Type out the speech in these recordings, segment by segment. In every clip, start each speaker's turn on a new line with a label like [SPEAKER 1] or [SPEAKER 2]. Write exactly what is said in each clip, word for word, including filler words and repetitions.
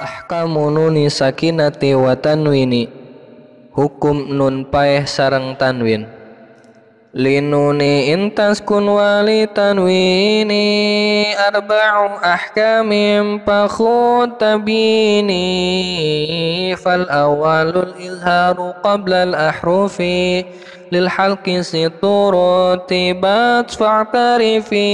[SPEAKER 1] Ahkamu nuni sakinati wa tanwini, hukum nun paeh sareng tanwin. Linuni intas kun wali tanwini, arba'u ahkamim pakhud tabini. Fal awalul izharu qabla al ahrufi, lil halqi situru tibat fa'tarifi.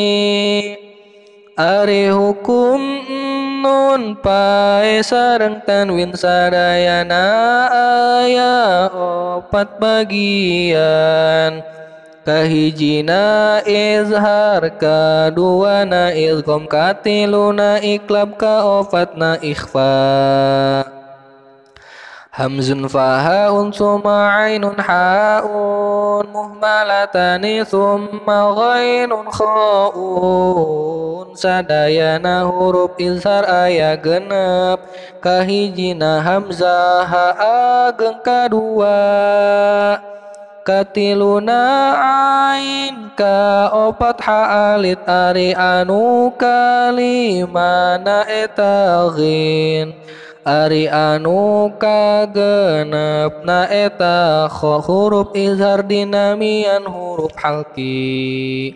[SPEAKER 1] Ari hukum nun pae sareng tanwin sadayana aya opat bagian. Kahijina izhar, kaduana idgham, katiluna iklab, kaofatna ikhfa. Hamzun fahaun summa ainun haun, muhmalatani summa ghainun khaun. Sadayana huruf izhar aya genep, kahijina hamzah ha ageng kadua. Katiluna ain, kaopat ha alit, ari anu kalimana eta ghin, ari anu kagenep na eta kho. Huruf izhar dinamian huruf halqi.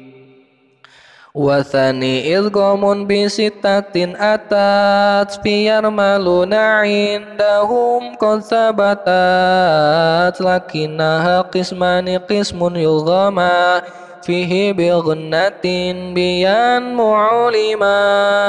[SPEAKER 1] Wasani idghamun bisittatin atat, fiyar maluna indahum qad sabatat. Lakinnaha qismani qismun yudghama, fihi bighunnatin biyan mu'ulima.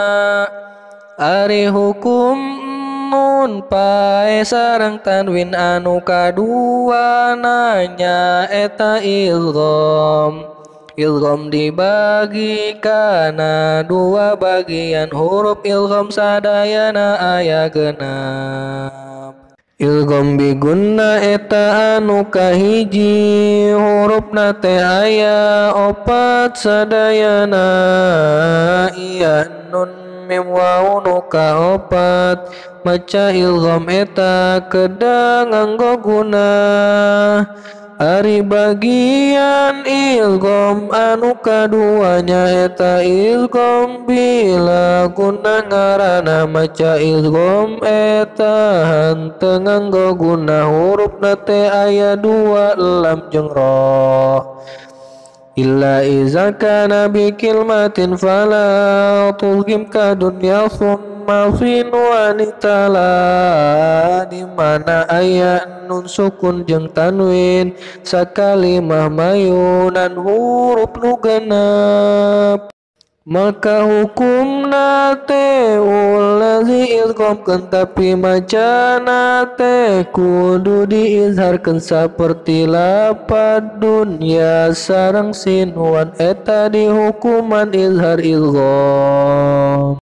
[SPEAKER 1] Ari hukum nun pae sareng tanwin anu kadua nanya eta idgham. Idgham dibagi kana dua bagian, huruf idgham sadayana aya genep. Idgham bigunna eta anu kahiji, hurufna teh aya opat sadayana. Iya nun mim waw nu kaopat, maca idgham eta kedang nganggo guna. Ari bagian idgham anu kaduanya eta idgham bila guna ngaranna, maca idgham eta henteu nganggo guna. Hurufna teh aya dua, lam jeung ra. Illa iza kana bi kilmatin fala tudghim ka dunya summa fin wanitala. Dimana aya nun sukun jeung tanwin sakalimah mayunan huruf nu genep, maka hukumna teh ulazi idghamkeun, tapi macana teh kudu diizharkeun saperti lapad dunya sareng sinwan, eta di hukuman izhar idgham.